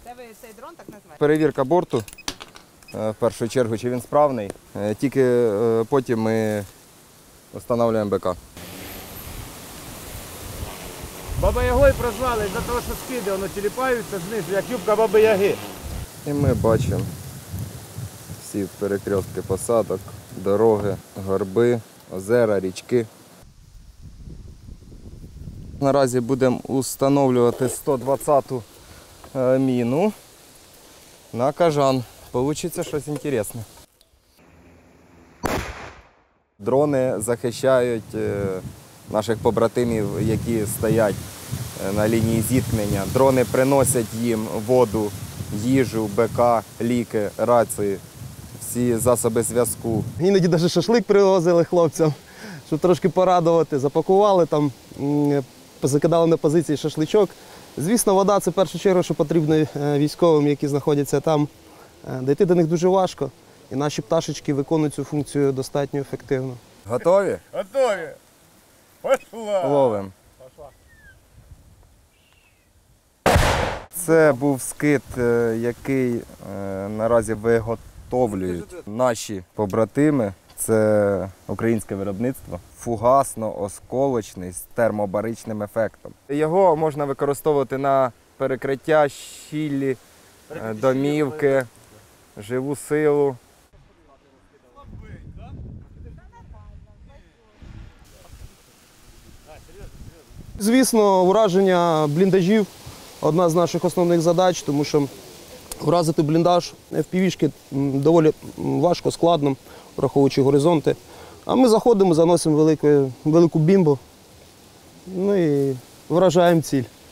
Це ви цей дрон так називаєте? Перевірка борту, в першу чергу, чи він справний. Тільки потім ми встановлюємо БК. Баба-Ягою прозвали за того, що скиди воно тіліпаються знизу, як юбка Баби-Яги. І ми бачимо всі перекрестки посадок, дороги, горби, озера, річки. Наразі будемо встановлювати 120-ту міну на кажан. Получиться щось інтересне. Дрони захищають наших побратимів, які стоять на лінії зіткнення. Дрони приносять їм воду, їжу, БК, ліки, рації, всі засоби зв'язку. Іноді навіть шашлик привозили хлопцям, щоб трошки порадувати. Запакували там, закидали на позиції шашличок. Звісно, вода – це в першу чергу, що потрібно військовим, які знаходяться там. Дійти до них дуже важко, і наші пташечки виконують цю функцію достатньо ефективно. Готові? Готові. Пошла. Ловим. Це був скид, який наразі виготовлюють наші побратими. Це українське виробництво. Фугасно-осколочний з термобаричним ефектом. Його можна використовувати на перекриття, щілі, домівки, живу силу. Звісно, ураження бліндажів – одна з наших основних задач, тому що вразити бліндаж FPV-шки доволі важко, складно, враховуючи горизонти. А ми заходимо, заносимо велику бімбу, ну і вражаємо ціль.